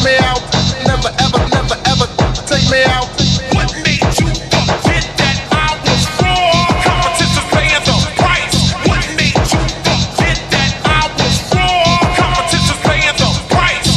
me out. Never ever, never ever take me out. What made you forget that I was wrong? Competition's paying the price. What made you forget that I was wrong? Competition's paying the price.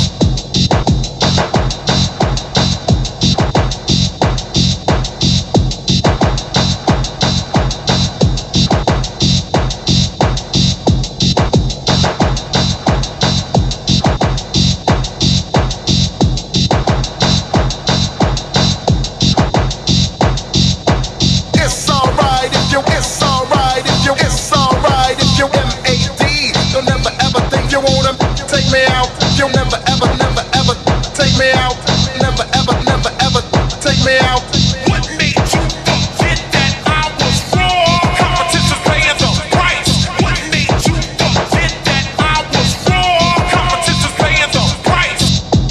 You'll never ever think you wanna take me out. You'll never ever, never ever take me out. Never ever, never ever take me out. What made you forget that I was wrong? Competition's paying the price. What made you forget that I was wrong? Competition's paying the price.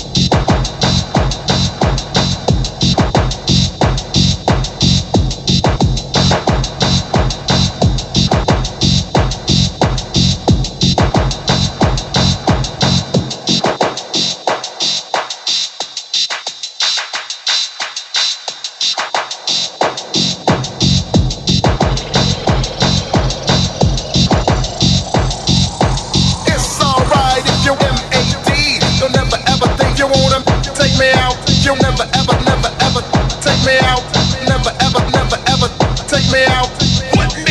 You'll never ever think you wanna take me out. You'll never ever, never ever take me out. Never ever, never ever take me out. What